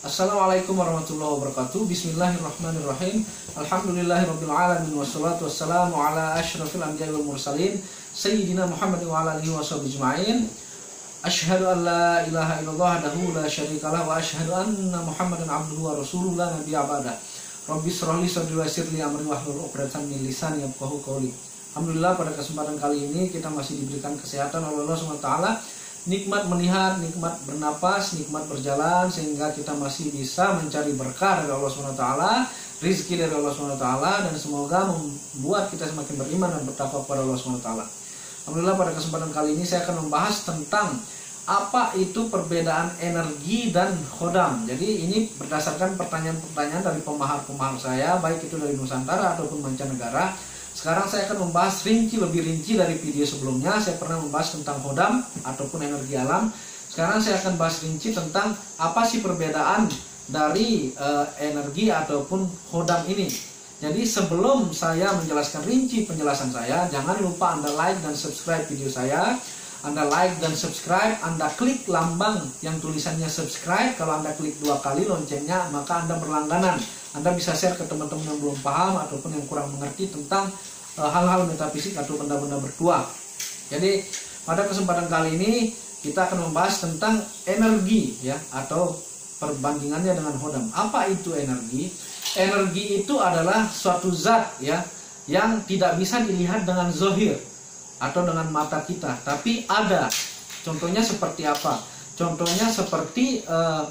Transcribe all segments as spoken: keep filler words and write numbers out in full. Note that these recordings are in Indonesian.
Assalamualaikum warahmatullahi wabarakatuh. Bismillahirrahmanirrahim. Alhamdulillahirabbil alamin wassalatu wassalamu ala asyrafil anbiya'i wal mursalin sayyidina Muhammad wa ala alihi washabihi ajma'in. Asyhadu an la ilaha illallah wahdahu la syarikalah wa asyhadu anna Muhammadan abduhu wa rasuluhu la nabiyya ba'da. Rabbi shrah li sadri wa yassir li amri wahlul 'uqdatam min lisani yafqahu qawli. Alhamdulillah, pada kesempatan kali ini kita masih diberikan kesehatan oleh Allah subhanahu wa taala. Nikmat melihat, nikmat bernapas, nikmat berjalan, sehingga kita masih bisa mencari berkah dari Allah subhanahu wa taala, rizki dari Allah subhanahu wa taala, dan semoga membuat kita semakin beriman dan bertakwa kepada Allah subhanahu wa taala. Alhamdulillah, pada kesempatan kali ini saya akan membahas tentang apa itu perbedaan energi dan khodam. Jadi ini berdasarkan pertanyaan-pertanyaan dari pemahar-pemahar saya, baik itu dari Nusantara ataupun mancanegara. Sekarang saya akan membahas rinci, lebih rinci dari video sebelumnya. Saya pernah membahas tentang khodam ataupun energi alam. Sekarang saya akan bahas rinci tentang apa sih perbedaan dari uh, energi ataupun khodam ini. Jadi sebelum saya menjelaskan rinci penjelasan saya, jangan lupa Anda like dan subscribe video saya. Anda like dan subscribe, Anda klik lambang yang tulisannya subscribe. Kalau Anda klik dua kali loncengnya, maka Anda berlangganan. Anda bisa share ke teman-teman yang belum paham ataupun yang kurang mengerti tentang hal-hal uh, metafisik atau benda-benda bertuah. Jadi pada kesempatan kali ini kita akan membahas tentang energi, ya, atau perbandingannya dengan khodam. Apa itu energi? Energi itu adalah suatu zat, ya, yang tidak bisa dilihat dengan zohir atau dengan mata kita, tapi ada. Contohnya seperti apa? Contohnya seperti uh,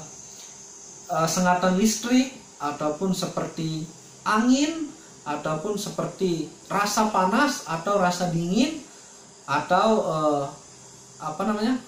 uh, sengatan listrik, ataupun seperti angin, ataupun seperti rasa panas atau rasa dingin, atau uh, apa namanya,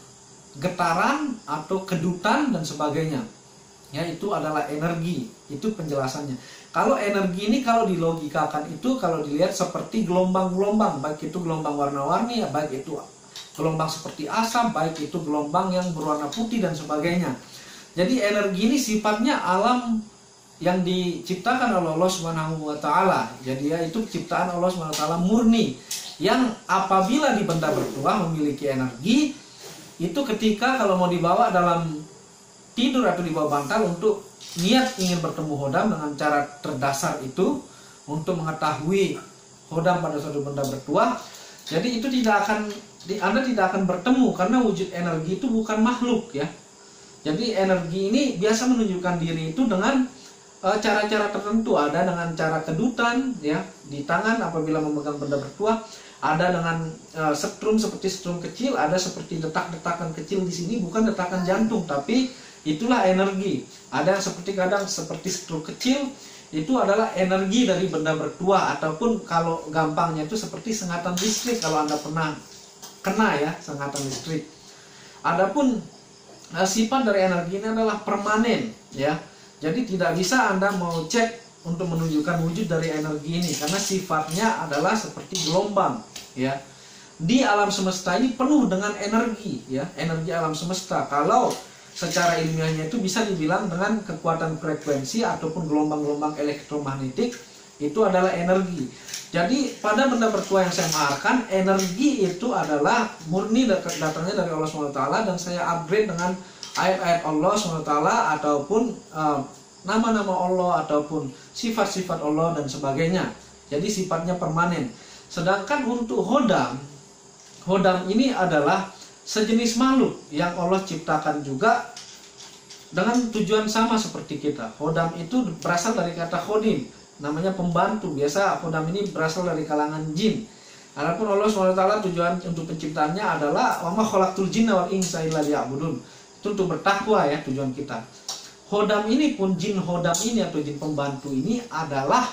getaran atau kedutan dan sebagainya. Ya, itu adalah energi. Itu penjelasannya. Kalau energi ini kalau dilogikakan itu kalau dilihat seperti gelombang-gelombang, baik itu gelombang warna-warni, ya, baik itu gelombang seperti asap, baik itu gelombang yang berwarna putih dan sebagainya. Jadi energi ini sifatnya alam yang diciptakan oleh Allah Subhanahu wa taala. Jadi ya, itu ciptaan Allah Subhanahu wa taala murni, yang apabila di benda bertuah memiliki energi, itu ketika kalau mau dibawa dalam tidur atau di bawah bantal untuk niat ingin bertemu khodam dengan cara terdasar itu untuk mengetahui khodam pada suatu benda bertuah, jadi itu tidak akan Anda tidak akan bertemu, karena wujud energi itu bukan makhluk, ya. Jadi energi ini biasa menunjukkan diri itu dengan cara-cara tertentu. Ada dengan cara kedutan, ya, di tangan apabila memegang benda bertuah. Ada dengan uh, setrum seperti setrum kecil. Ada seperti detak-detakan kecil di sini, bukan detakan jantung, tapi itulah energi. Ada yang seperti kadang seperti setrum kecil, itu adalah energi dari benda bertuah. Ataupun kalau gampangnya itu seperti sengatan listrik, kalau Anda pernah kena, ya, sengatan listrik. Adapun uh, sifat dari energi ini adalah permanen, ya. Jadi tidak bisa Anda mau cek untuk menunjukkan wujud dari energi ini, karena sifatnya adalah seperti gelombang, ya. Di alam semesta ini penuh dengan energi, ya, energi alam semesta. Kalau secara ilmiahnya itu bisa dibilang dengan kekuatan frekuensi ataupun gelombang-gelombang elektromagnetik, itu adalah energi. Jadi pada benda bertuah yang saya maharkan, energi itu adalah murni datangnya dari Allah subhanahu wa taala, dan saya upgrade dengan ayat-ayat Allah subhanahu wa taala ataupun nama-nama uh, Allah ataupun sifat-sifat Allah dan sebagainya. Jadi sifatnya permanen. Sedangkan untuk khodam, khodam ini adalah sejenis makhluk yang Allah ciptakan juga dengan tujuan sama seperti kita. Khodam itu berasal dari kata khodim, namanya pembantu. Biasa khodam ini berasal dari kalangan jin. Adapun Allah subhanahu wa taala tujuan untuk penciptaannya adalah wa ma khalaqtul jinna wal insa illa liya'budun. Itu untuk bertakwa, ya, tujuan kita. Khodam ini pun, jin khodam ini atau jin pembantu ini adalah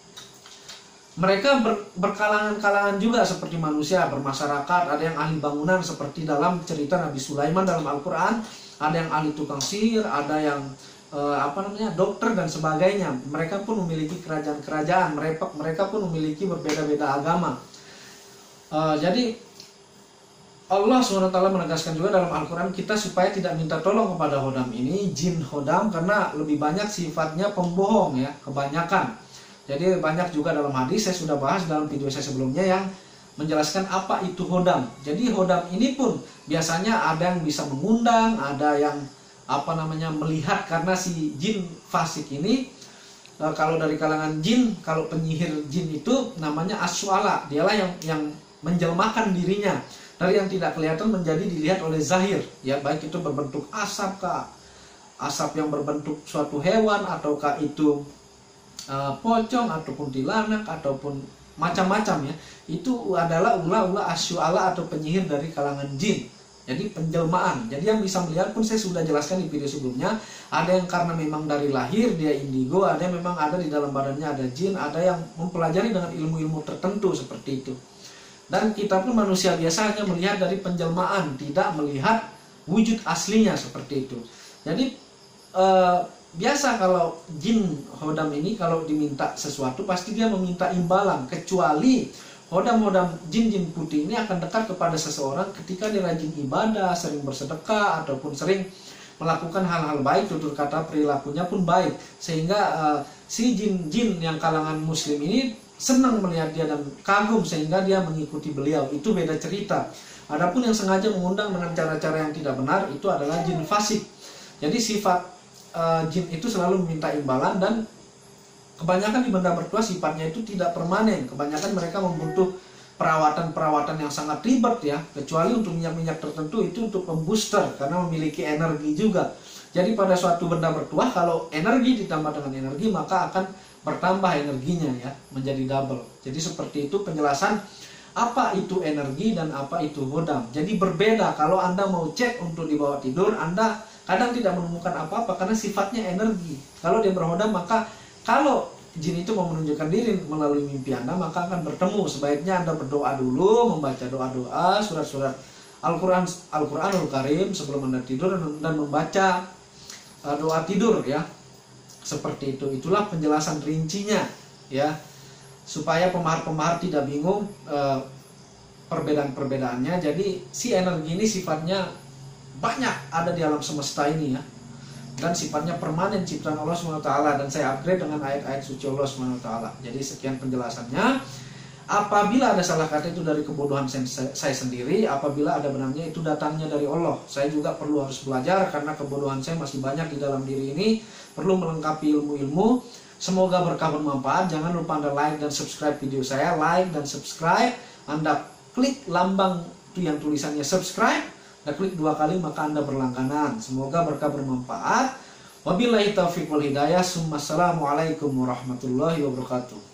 mereka ber, berkalangan-kalangan juga seperti manusia, bermasyarakat. Ada yang ahli bangunan seperti dalam cerita Nabi Sulaiman dalam Al-Quran. Ada yang ahli tukang sihir, ada yang eh, apa namanya dokter dan sebagainya. Mereka pun memiliki kerajaan-kerajaan. Mereka, mereka pun memiliki berbeda-beda agama. Eh, jadi Allah subhanahu wa taala menegaskan juga dalam Al-Quran kita supaya tidak minta tolong kepada khodam ini, jin khodam, karena lebih banyak sifatnya pembohong, ya, kebanyakan. Jadi banyak juga dalam hadis, saya sudah bahas dalam video saya sebelumnya yang menjelaskan apa itu khodam. Jadi khodam ini pun biasanya ada yang bisa mengundang, ada yang apa namanya melihat, karena si jin fasik ini e, kalau dari kalangan jin, kalau penyihir jin itu namanya asy'ala, dialah yang yang menjelmakan dirinya dari yang tidak kelihatan menjadi dilihat oleh zahir, ya, baik itu berbentuk asap kah, asap yang berbentuk suatu hewan, ataukah itu e, pocong ataupun kuntilanak ataupun macam-macam, ya. Itu adalah ulah-ulah asy'ala atau penyihir dari kalangan jin. Jadi penjelmaan. Jadi yang bisa melihat pun saya sudah jelaskan di video sebelumnya. Ada yang karena memang dari lahir dia indigo, ada yang memang ada di dalam badannya ada jin, ada yang mempelajari dengan ilmu-ilmu tertentu seperti itu. Dan kita pun manusia biasa hanya melihat dari penjelmaan, tidak melihat wujud aslinya seperti itu. Jadi eh, biasa kalau jin hodam ini kalau diminta sesuatu pasti dia meminta imbalan, kecuali hodam-hodam jin-jin putih ini akan dekat kepada seseorang ketika dia rajin ibadah, sering bersedekah, ataupun sering melakukan hal-hal baik, tutur kata perilakunya pun baik. Sehingga uh, si jin-jin yang kalangan muslim ini senang melihat dia dan kagum sehingga dia mengikuti beliau. Itu beda cerita. Adapun yang sengaja mengundang dengan cara-cara yang tidak benar, itu adalah jin fasik. Jadi sifat uh, jin itu selalu meminta imbalan, dan kebanyakan di benda bertuah sifatnya itu tidak permanen. Kebanyakan mereka membutuh perawatan-perawatan yang sangat ribet, ya. Kecuali untuk minyak-minyak tertentu itu untuk membooster karena memiliki energi juga. Jadi pada suatu benda bertuah kalau energi ditambah dengan energi maka akan bertambah energinya, ya, menjadi double. Jadi seperti itu penjelasan apa itu energi dan apa itu hodam. Jadi berbeda kalau Anda mau cek untuk dibawa tidur, Anda kadang tidak menemukan apa-apa karena sifatnya energi. Kalau dia berhodam maka kalau jin itu mau menunjukkan diri melalui mimpi Anda maka akan bertemu. Sebaiknya Anda berdoa dulu, membaca doa-doa, surat-surat Al-Quran, Al-Quranul Karim sebelum Anda tidur, dan membaca uh, doa tidur, ya. Seperti itu. Itulah penjelasan rincinya, ya, supaya pemahar-pemahar tidak bingung uh, perbedaan-perbedaannya. Jadi si energi ini sifatnya banyak ada di alam semesta ini, ya, dan sifatnya permanen ciptaan Allah subhanahu wa taala, dan saya upgrade dengan ayat-ayat suci Allah subhanahu wa taala. Jadi sekian penjelasannya. Apabila ada salah kata itu dari kebodohan saya sendiri, apabila ada benarnya itu datangnya dari Allah. Saya juga perlu harus belajar karena kebodohan saya masih banyak di dalam diri ini, perlu melengkapi ilmu-ilmu. Semoga berkah bermanfaat. Jangan lupa Anda like dan subscribe video saya. Like dan subscribe, Anda klik lambang itu yang tulisannya subscribe, Anda klik dua kali maka Anda berlangganan. Semoga berkah bermanfaat. Wabillahi taufiq wal hidayah. Assalamualaikum warahmatullahi wabarakatuh.